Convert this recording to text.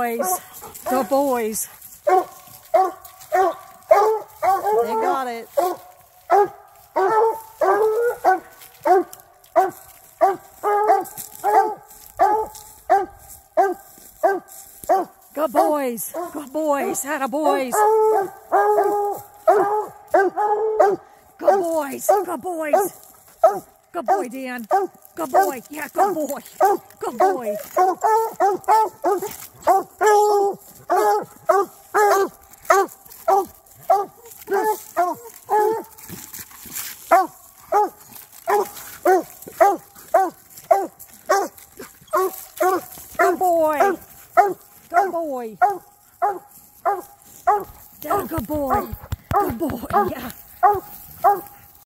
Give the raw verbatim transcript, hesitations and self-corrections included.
boys. Good boys. They got it. Good boys. Good boys. Atta boys. Good boys. Good boys. Good boy, Dan. Good boy. Yeah, good boy. Good boy. Good boy. Good boy. Yeah, good boy. Good boy. Yeah.